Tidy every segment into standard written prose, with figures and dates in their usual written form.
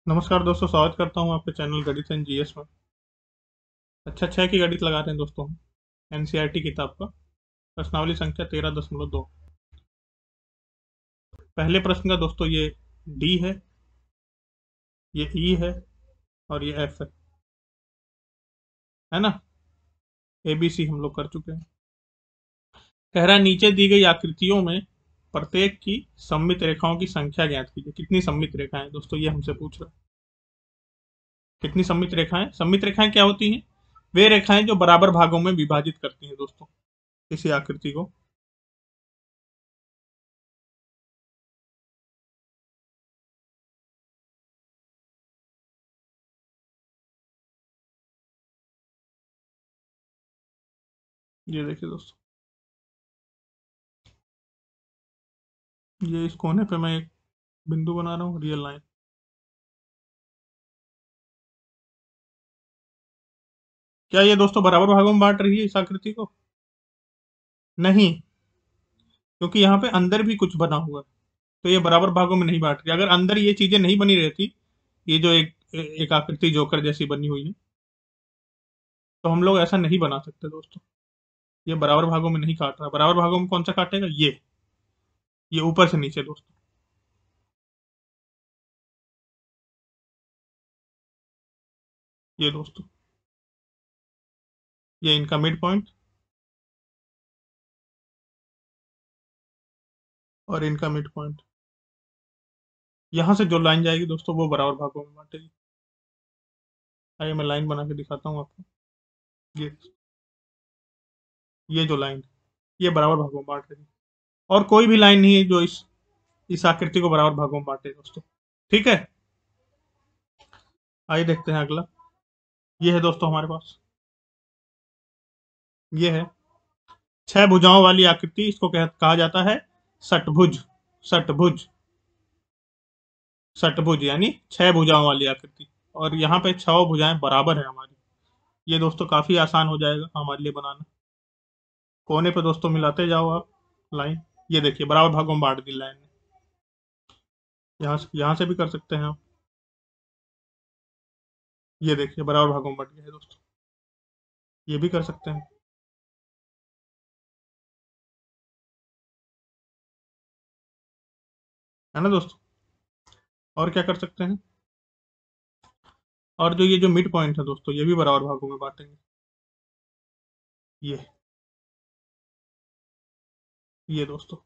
नमस्कार दोस्तों, स्वागत करता हूँ आपके चैनल गणित एंड जीएस में। अच्छा, 6 की गणित लगा रहे हैं दोस्तों हम। एनसीईआरटी किताब का प्रश्नावली संख्या 13.2। पहले प्रश्न का दोस्तों ये डी है, ये ई है और ये एफ है ना। ए बी सी हम लोग कर चुके हैं। कह रहा है नीचे दी गई आकृतियों में प्रत्येक की सममित रेखाओं की संख्या ज्ञात कीजिए। कितनी सममित रेखाएं हैं दोस्तों, ये हमसे पूछ रहा है। कितनी सममित रेखाएं? सममित रेखाएं क्या होती हैं? वे रेखाएं जो बराबर भागों में विभाजित करती हैं दोस्तों किसी आकृति को। ये देखिए दोस्तों, ये इस कोने पे मैं एक बिंदु बना रहा हूँ, रियल लाइन। क्या ये दोस्तों बराबर भागों में बांट रही है इस आकृति को? नहीं, क्योंकि यहाँ पे अंदर भी कुछ बना हुआ है, तो ये बराबर भागों में नहीं बांट रही। अगर अंदर ये चीजें नहीं बनी रहती, ये जो एक आकृति जोकर जैसी बनी हुई है, तो हम लोग ऐसा नहीं बना सकते दोस्तों। ये बराबर भागों में नहीं काट रहा। बराबर भागों में कौन सा काटेगा? ये ऊपर से नीचे दोस्तों। ये दोस्तों, ये इनका मिड पॉइंट और इनका मिड पॉइंट। यहाँ से जो लाइन जाएगी दोस्तों, वो बराबर भागों में बांटेगी। आइए मैं लाइन बना के दिखाता हूँ आपको। ये ये जो लाइन, ये बराबर भागों में बांट रही है। और कोई भी लाइन नहीं है जो इस आकृति को बराबर भागों में बांटे दोस्तों। ठीक है, आइए देखते हैं अगला। ये है दोस्तों हमारे पास, ये है 6 भुजाओं वाली आकृति। इसको कहा जाता है षटभुज। षटभुज, षटभुज यानी 6 भुजाओं वाली आकृति। और यहाँ पे 6 भुजाएं बराबर है हमारी। ये दोस्तों काफी आसान हो जाएगा हमारे लिए बनाना। कोने पे दोस्तों मिलाते जाओ आप लाइन। ये देखिए बराबर भागों में बांट दी लाइन ने। यहाँ से भी कर सकते हैं आप। ये देखिए बराबर भागों में बट गया है दोस्तों। ये भी कर सकते हैं, है ना दोस्तों। और क्या कर सकते हैं? और जो ये जो मिड पॉइंट है दोस्तों, ये भी बराबर भागों में बांटेंगे। ये ये दोस्तों,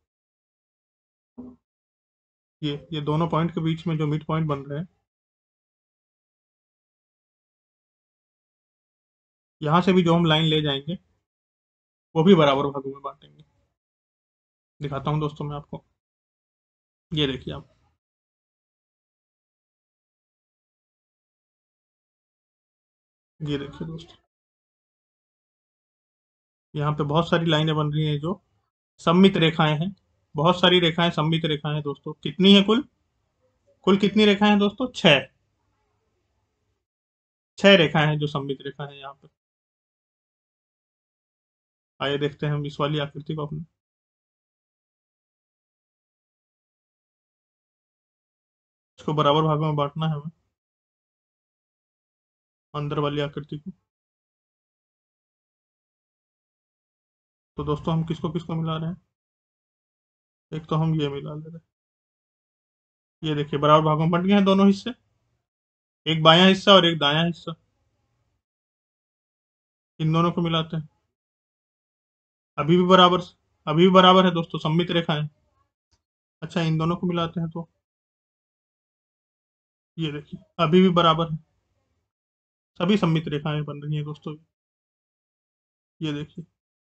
ये दोनों पॉइंट के बीच में जो मिड पॉइंट बन रहे हैं, यहाँ से भी जो हम लाइन ले जाएंगे, वो भी बराबर भागों में बांटेंगे। दिखाता हूँ दोस्तों मैं आपको। ये देखिए आप, ये देखिए दोस्तों, यहाँ पे बहुत सारी लाइनें बन रही हैं जो सममित रेखाएं हैं। बहुत सारी रेखाएं सममित रेखाएं हैं दोस्तों। कितनी है कुल? कुल कितनी रेखाएं हैं दोस्तों? 6। 6 रेखाएं हैं जो सममित रेखा है यहाँ पे। आइए देखते हैं हम इस वाली आकृति को अपने। इसको बराबर भागों में बांटना है हमें, अंदर वाली आकृति को। तो दोस्तों हम किसको किसको मिला रहे हैं? एक तो हम ये मिला ले रहे हैं। ये देखिए बराबर भागों में बंट गए हैं दोनों हिस्से। एक बायां हिस्सा और एक दायां हिस्सा। इन दोनों को मिलाते हैं। अभी भी बराबर, अभी भी बराबर है दोस्तों, सममित रेखा है। अच्छा, इन दोनों को मिलाते हैं तो ये देखिए अभी भी बराबर है। सभी सममित रेखाएं बन रही हैं दोस्तों। ये देखिए,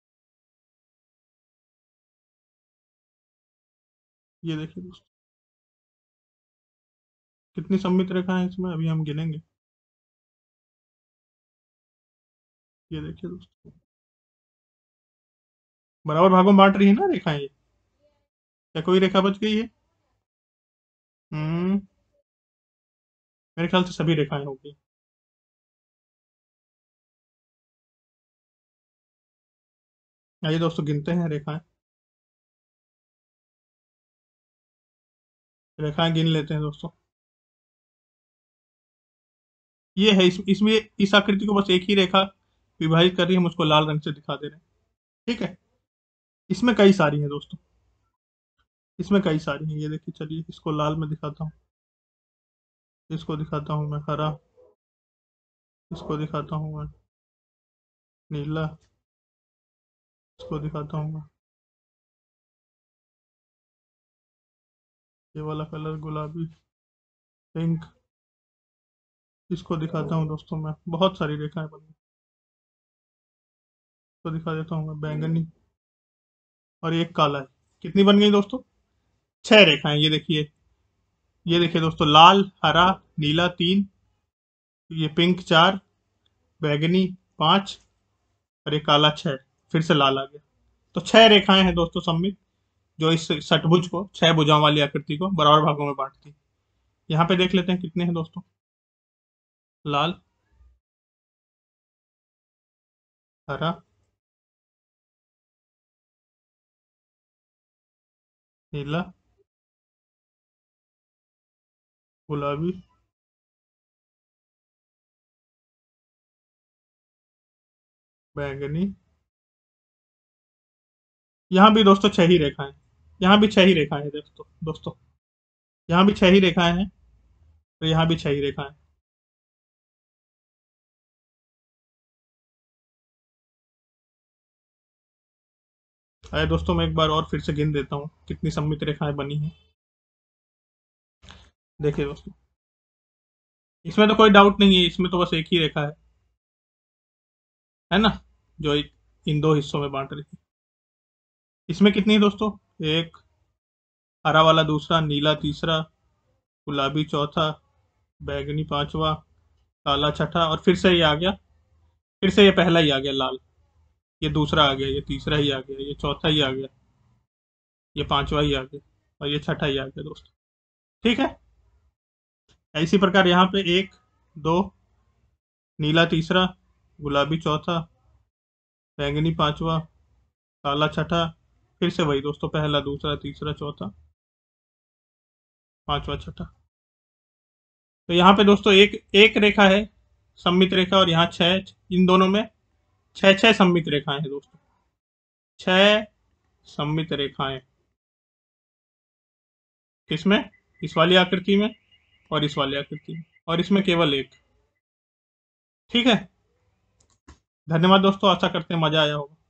ये देखिए दोस्तों, कितनी सममित रेखा है इसमें, अभी हम गिनेंगे। ये देखिए दोस्तों, बराबर भागों में बांट रही है ना रेखाएं ये। क्या कोई रेखा बच गई है? हम्म, मेरे ख्याल से सभी रेखाएं होगी। आइए दोस्तों गिनते हैं रेखाएं। रेखाएं गिन लेते हैं दोस्तों। ये है, इसमें इस आकृति को बस एक ही रेखा विभाजित कर रही है, हम उसको लाल रंग से दिखा दे रहे हैं। ठीक है, इसमें कई सारी हैं दोस्तों, इसमें कई सारी हैं। ये देखिए, चलिए इसको लाल में दिखाता हूँ, इसको दिखाता हूँ मैं हरा, इसको दिखाता हूँ मैं नीला, इसको दिखाता हूँ मैं ये वाला कलर गुलाबी, पिंक, इसको दिखाता हूँ दोस्तों मैं, बहुत सारी रेखाएं बनी, इसको दिखा देता हूँ मैं बैंगनी, और ये काला है। कितनी बन गई दोस्तों? 6 रेखाएं। ये देखिए दोस्तों, लाल, हरा, नीला 3, ये पिंक 4, बैगनी 5, और ये काला 6। फिर से लाल आ गया। तो 6 रेखाएं हैं दोस्तों सम्मिलित, जो इस षटभुज को, 6 भुजाओं वाली आकृति को बराबर भागों में बांटती है। यहाँ पे देख लेते हैं कितने हैं दोस्तों। लाल, हरा, नीला, गुलाबी, बैंगनी। यहाँ भी दोस्तों 6 ही रेखाएं, यहाँ भी 6 ही रेखाएं हैं दोस्तों, यहाँ भी 6 ही रेखाएं हैं, तो यहाँ भी 6 ही रेखाएं। आइए दोस्तों, मैं एक बार और फिर से गिन देता हूँ कितनी सम्मिलित रेखाएं बनी हैं। देखिए दोस्तों, इसमें तो कोई डाउट नहीं है, इसमें तो बस एक ही रेखा है ना, जो इन दो हिस्सों में बांट रही है। इसमें कितनी है दोस्तों? एक, हरा वाला दूसरा, नीला तीसरा, गुलाबी चौथा, बैगनी पांचवा, काला छठा, और फिर से ये आ गया, फिर से ये पहला ही आ गया लाल, ये दूसरा आ गया, ये तीसरा ही आ गया, ये चौथा ही आ गया, ये पांचवा ही आ गया, और ये छठा ही आ गया दोस्तों। ठीक है, इसी प्रकार यहाँ पे एक, दो, नीला तीसरा, गुलाबी चौथा, बैंगनी पांचवा, काला छठा, फिर से वही दोस्तों, पहला दूसरा तीसरा चौथा पांचवा छठा। तो यहाँ पे दोस्तों एक एक रेखा है सममित रेखा, और यहाँ 6, इन दोनों में 6 6 सममित रेखाएं हैं दोस्तों, 6 सममित रेखाएं। किसमें? इस वाली आकृति में, और इस वाली आकृति में, और इसमें केवल एक। ठीक है, धन्यवाद दोस्तों, आशा करते हैं मजा आया होगा।